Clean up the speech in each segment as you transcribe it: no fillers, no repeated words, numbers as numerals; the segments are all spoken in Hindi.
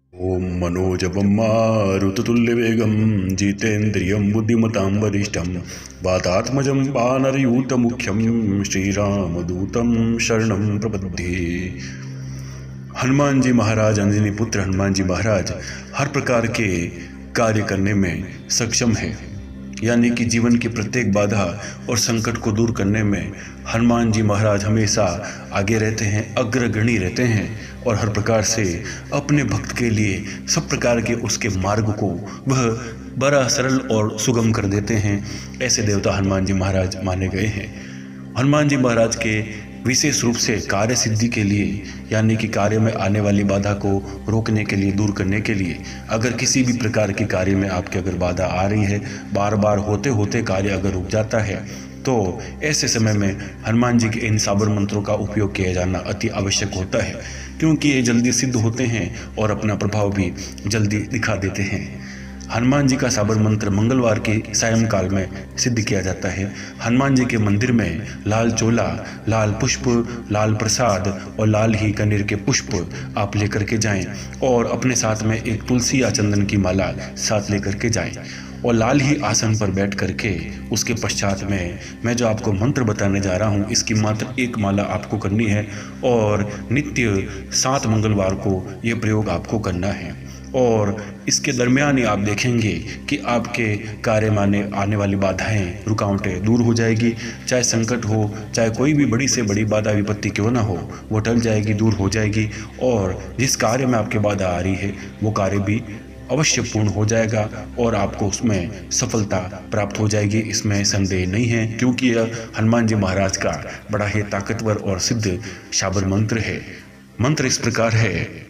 ओम मनोजवं मारुततुल्यवेगं जितेन्द्रियं बुद्धिमतां वरिष्ठं वातात्मजं वानरयूथमुख्यं श्रीरामदूतं शरणं प्रपद्ये। हनुमान जी महाराज, अंजनी पुत्र हनुमान जी महाराज हर प्रकार के कार्य करने में सक्षम है, यानी कि जीवन की प्रत्येक बाधा और संकट को दूर करने में हनुमान जी महाराज हमेशा आगे रहते हैं, अग्रगणी रहते हैं और हर प्रकार से अपने भक्त के लिए सब प्रकार के उसके मार्ग को वह बड़ा सरल और सुगम कर देते हैं। ऐसे देवता हनुमान जी महाराज माने गए हैं। हनुमान जी महाराज के विशेष रूप से कार्य सिद्धि के लिए, यानी कि कार्य में आने वाली बाधा को रोकने के लिए, दूर करने के लिए, अगर किसी भी प्रकार के कार्य में आपके अगर बाधा आ रही है, बार बार होते होते कार्य अगर रुक जाता है, तो ऐसे समय में हनुमान जी के इन साबर मंत्रों का उपयोग किया जाना अति आवश्यक होता है, क्योंकि ये जल्दी सिद्ध होते हैं और अपना प्रभाव भी जल्दी दिखा देते हैं। हनुमान जी का साबर मंत्र मंगलवार के सायंकाल में सिद्ध किया जाता है। हनुमान जी के मंदिर में लाल चोला, लाल पुष्प, लाल प्रसाद और लाल ही कनेर के पुष्प आप लेकर के जाएं और अपने साथ में एक तुलसी या चंदन की माला साथ लेकर के जाएं और लाल ही आसन पर बैठ करके उसके पश्चात में मैं जो आपको मंत्र बताने जा रहा हूँ, इसकी मात्र एक माला आपको करनी है और नित्य 7 मंगलवार को ये प्रयोग आपको करना है। और इसके दरमियान ही आप देखेंगे कि आपके कार्य में आने वाली बाधाएं, रुकावटें दूर हो जाएगी। चाहे संकट हो, चाहे कोई भी बड़ी से बड़ी बाधा विपत्ति क्यों ना हो, वो टल जाएगी, दूर हो जाएगी और जिस कार्य में आपके बाधा आ रही है वो कार्य भी अवश्य पूर्ण हो जाएगा और आपको उसमें सफलता प्राप्त हो जाएगी। इसमें संदेह नहीं है, क्योंकि यह हनुमान जी महाराज का बड़ा ही ताकतवर और सिद्ध शाबर मंत्र है। मंत्र इस प्रकार है: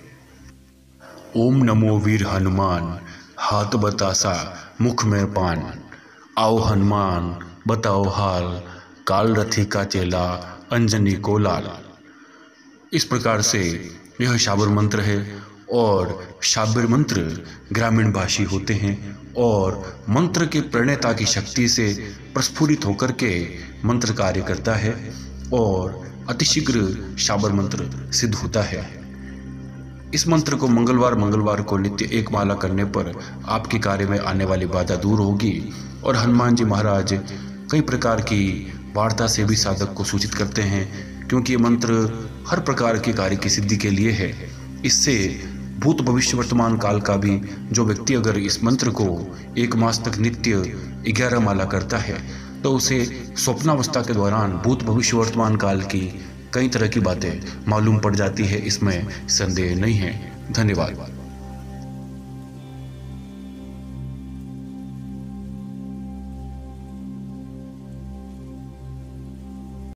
ओम नमो वीर हनुमान, हाथ बतासा मुख में पान, आओ हनुमान बताओ हाल, काल रथी का चेला अंजनी को लाल। इस प्रकार से यह शाबर मंत्र है और शाबर मंत्र ग्रामीण भाषी होते हैं और मंत्र के प्रणेता की शक्ति से प्रस्फुरित होकर के मंत्र कार्य करता है और अतिशीघ्र शाबर मंत्र सिद्ध होता है। इस मंत्र को मंगलवार को नित्य एक माला करने पर आपके कार्य में आने वाली बाधा दूर होगी और हनुमान जी महाराज कई प्रकार की वार्ता से भी साधक को सूचित करते हैं, क्योंकि ये मंत्र हर प्रकार के कार्य की सिद्धि के लिए है। इससे भूत भविष्य वर्तमान काल का भी जो व्यक्ति अगर इस मंत्र को 1 मास तक नित्य 11 माला करता है तो उसे स्वप्नावस्था के दौरान भूत भविष्य वर्तमान काल की कई तरह की बातें मालूम पड़ जाती है। इसमें संदेह नहीं है। धन्यवाद।